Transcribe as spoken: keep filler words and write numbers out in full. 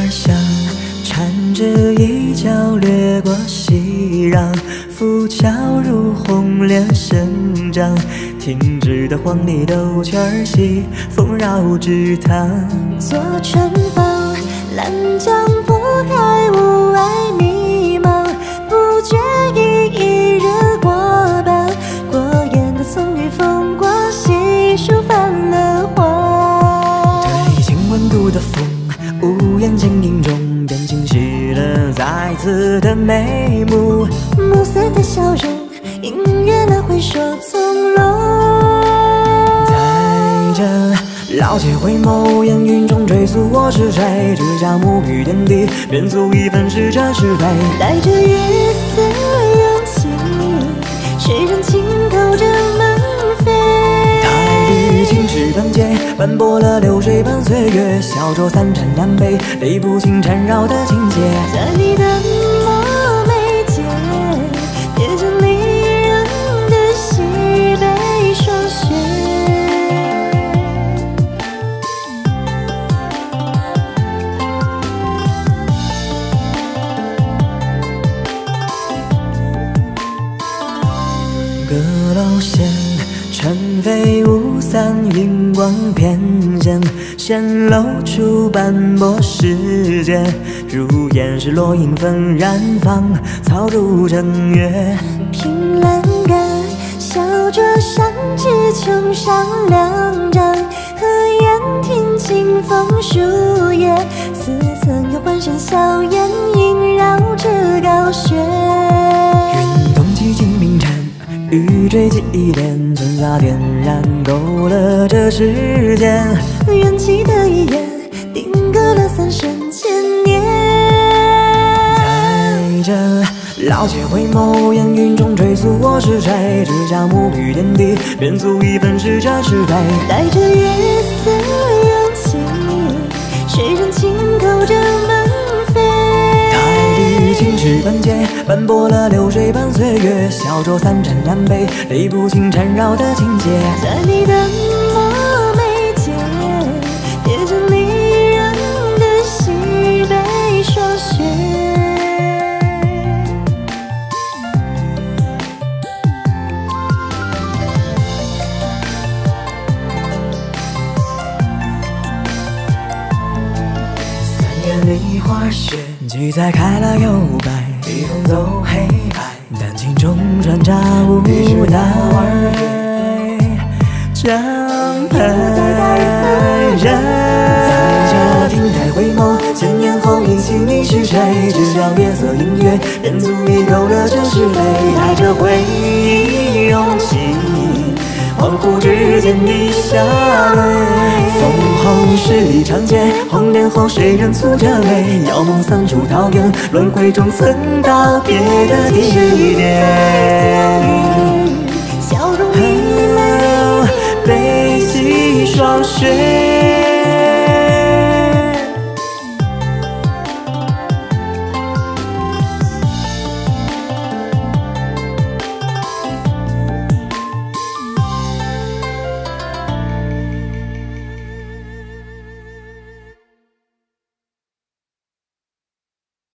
香，缠着一角掠过熙攘，浮桥如红莲生长，停止的黄泥兜圈戏，丰饶池塘。 坐船舫，烂江拨开雾霭迷茫，不觉已一日过半，过眼的葱郁风光，细数泛了黄。 对镜温度的风，屋檐剪影中，便清晰了再次的眉目。 暮色的笑容，映月了回首从容。 在这老街回眸，烟云中追溯我是谁，只叫沐浴点滴，便足以分饰这是非。 带着雨丝扬起，谁人轻叩着门扉？ 太绿青石板街，斑驳了流水般岁月，小酌三盏两杯，泪不尽缠绕的情节。 在你的墨眉间，别着离人的西北霜雪。 阁楼线，尘飞雾散，荧光偏见，显露出斑驳世界。如烟是落英纷染芳草如正月。 凭栏杆，小酌山之琼上两盏，和烟听清风树叶，似曾有欢声笑颜萦绕着高雪。 云动几经冰蝉，雨坠记忆莲，春洒点燃勾勒这世间。 缘起的一眼，定格了三生千年。 在这老街回眸，烟云中追溯我是谁，只叫沐浴点滴，便足以分饰这是非。 带着月色扬起，谁人轻叩着门扉？ 太绿青石板街，斑驳了流水般岁月，小酌三盏两杯，泪不尽缠绕的情节。 在你的墨眉间，别着离人的西北霜雪。 三月梨花雪，菊栽开了又败，笔锋走黑白，丹青中转茶无奈。张牌人，在这亭台回眸，千年后忆起你是谁，只叫月色隐约，便足以勾勒这是非。带着回忆涌起，恍惚之间滴下泪。风后十里长街，红莲后谁人诉着泪？遥梦三处桃源，轮回中曾道别的地点。 笑容明媚， 悲喜霜雪。